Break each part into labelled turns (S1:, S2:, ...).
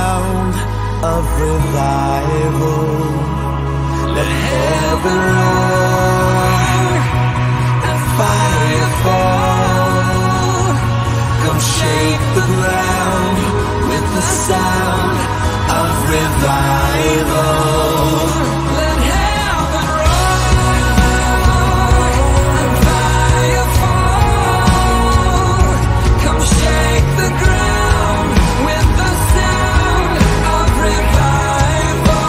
S1: sound of revival. Let heaven roar and fire fall. Come shake the ground with the sound of revival. Let heaven roar and fire fall. Come shake the ground with the sound of revival.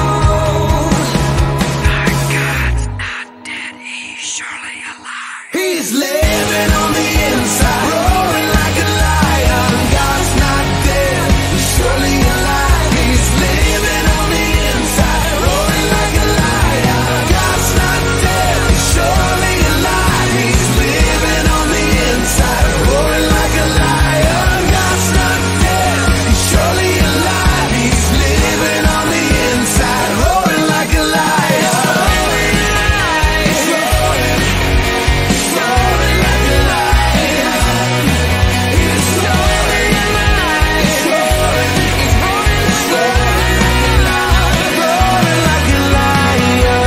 S1: Our God's not dead, he's surely alive. He's living on the inside, roaring like a lion. God's not dead, he's surely alive. He's living on the inside, roaring like a lion. God's not dead, he's surely alive. He's living on the inside, roaring like a lion. God's not dead, he's surely alive. He's living on the inside, roaring like a lion. He's roaring, he's roaring like a lion. He's roaring, he's roaring, he's roaring like a lion.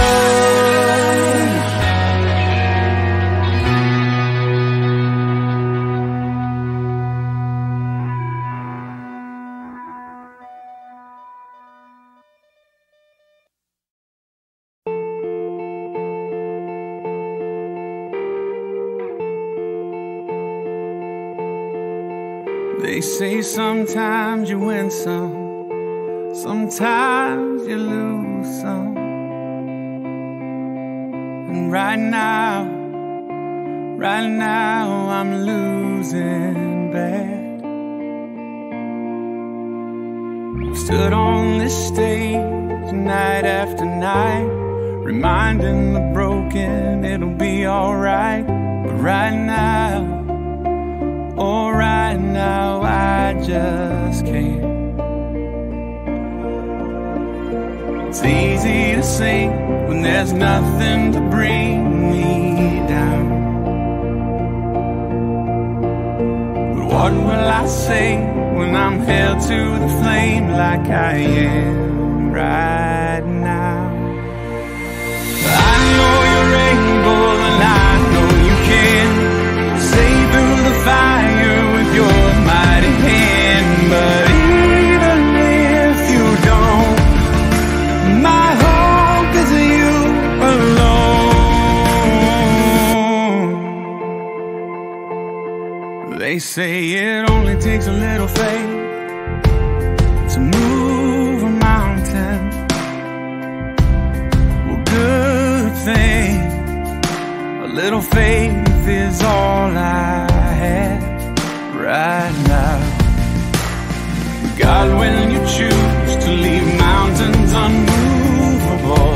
S2: They say sometimes you win some, sometimes you lose some. And right now I'm losing bad. I've stood on this stage night after night, reminding the broken it'll be alright. But right now, oh, right now I just can't. It's easy to sing when there's nothing to bring me down. But what will I say when I'm held to the flame like I am right now? I know you're able and I know you can save through the fire with your mighty hand. But even if you don't, my hope is you alone. They say it only takes a little faith to move a mountain. Well, good thing a little faith is all I have right now. God, when you choose to leave mountains unmovable,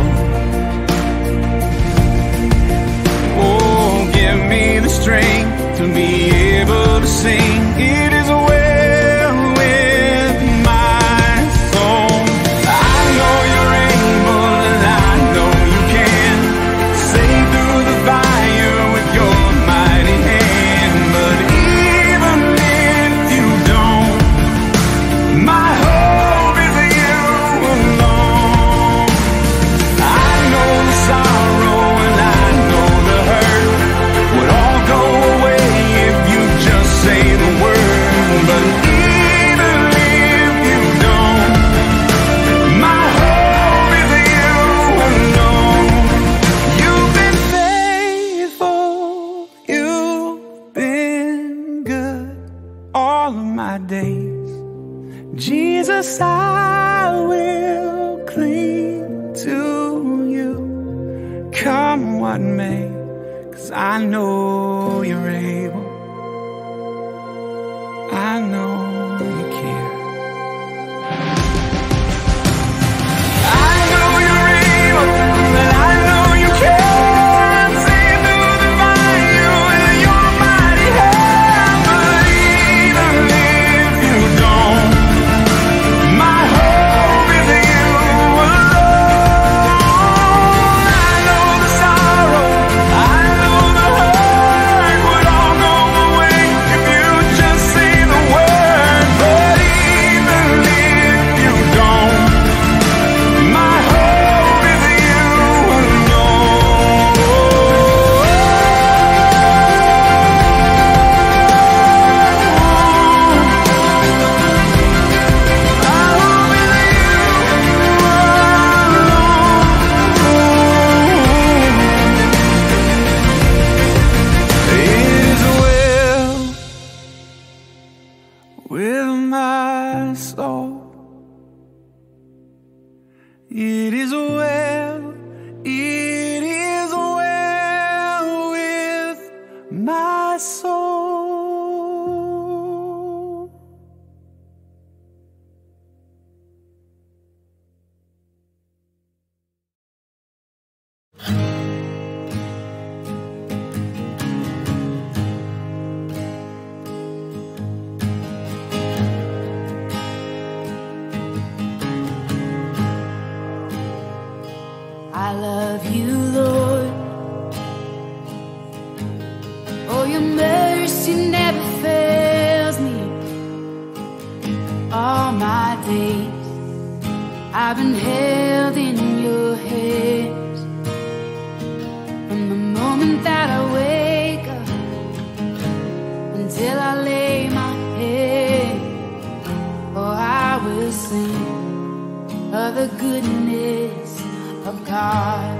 S2: oh, give me the strength to be able to sing. It is well with my soul. I know you're able and I know you can save through the fire with your mighty hand. But even if you don't, my hope is you alone. I know the sorrow and I know the hurt would all go away if you just say the word. But even if you don't, my hope is you alone. You've been faithful, you've been good all of my days. Jesus, I will cling to you, come what may, 'cause I know you're able. I know you care. I know you're able, and I know you can save through the fire with your mighty hand. But even if you don't, my hope is you alone. I know the sorrow, I know the hurt It is well with my soul.
S3: I love you, Lord. Oh, your mercy never fails me. All my days I've been held in your hands. From the moment that I wake up until I lay my head, oh, I will sing of the goodness of God.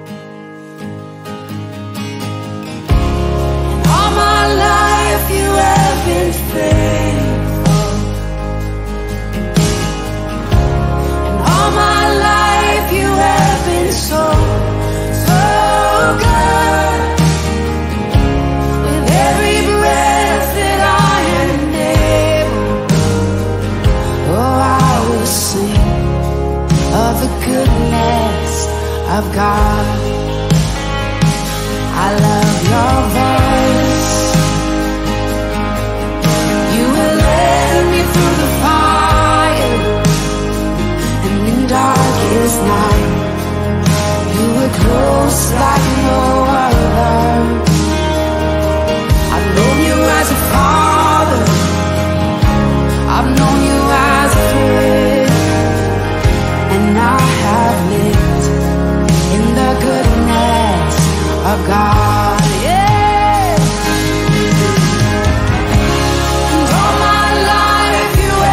S3: And all my life you have been faithful, and all my life you have been so, so good. With every breath that I am able, oh, I will sing of the goodness of God. I love your voice. You will lead me through the fire, and in darkest night you were close like no other. I've known you as a father, I've known you as a friend, and I have lived in the goodness of God, yeah. And all my life you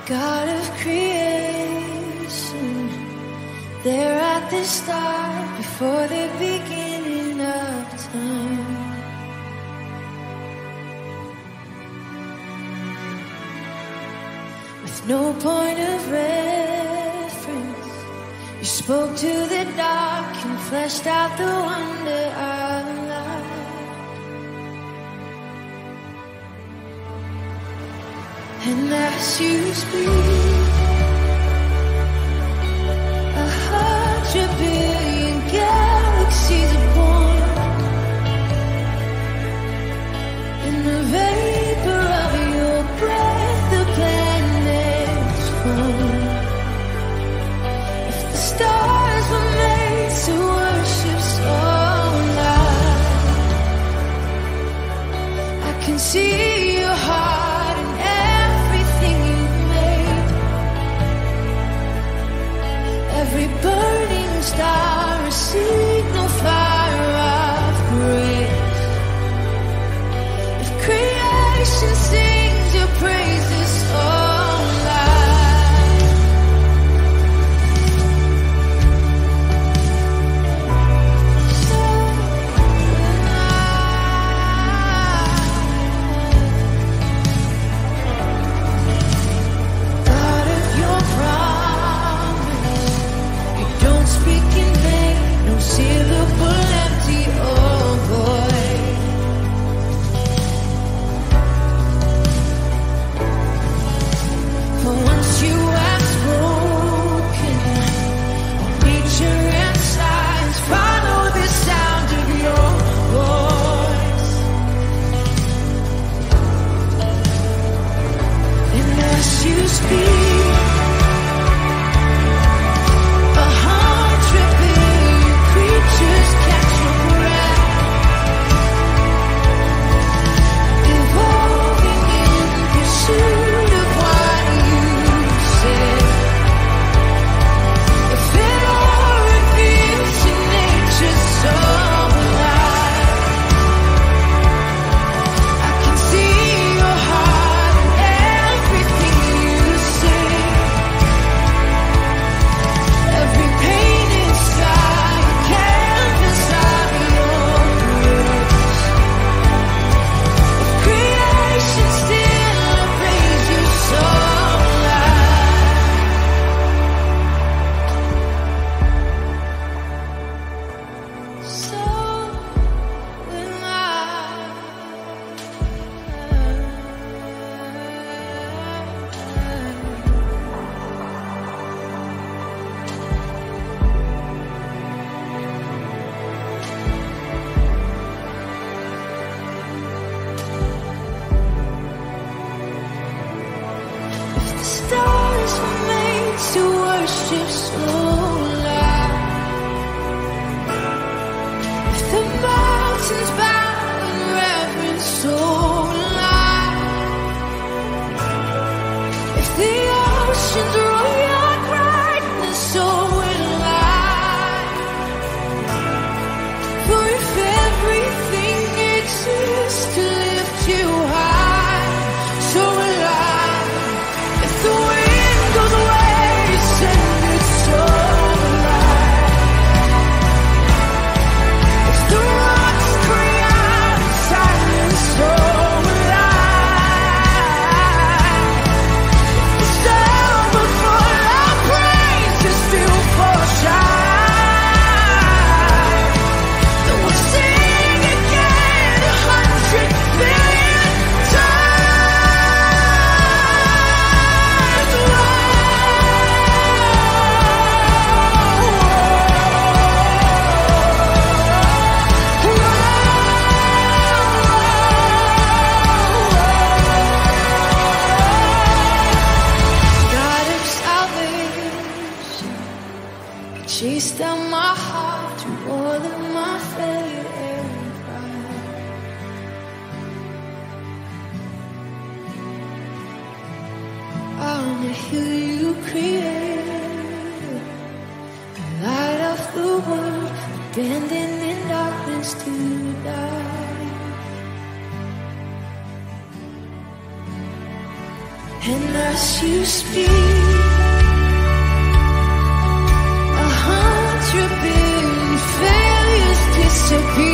S3: God of creation, there at the start, before the beginning of time. With no point of reference, you spoke to the dark and fleshed out the wonder of life. And as you speak, 100 billion galaxies are born. In the vapor of your breath, the planets form. If the stars were made to worship so loud, I can see your heart in everything you made. Every burning star, a signal fire of grace. If creation sings your praises so loud, so loud. God of your promise, you don't speak in vain, no syllable empty or void. For once you have spoken, nature and science follow the sound of your voice. And as you speak, 100 billion creatures catch your breath, evolving in pursuit of what you said. If it all reveals in nature's soul alive, I can see your heart in everything you say. Every painted sky, a canvas of your grace. If creation still praise you so loud, so will if the stars were made to worship so loud, if the mountains bow in reverence so loud, if the oceans roar your brightness, so will I. For if everything exists to lift you high, so will I. If the wind goes away, send it so alive. If the rocks cry out in silence, so alive. If the sound before our praise is still for shine, then we'll sing again 100 billion times. God of salvation, you chased down my heart through all of my failure and pride. I'm the hill you created, the light of the world, abandoned in darkness to die. And as you speak, 100 billion failures disappear.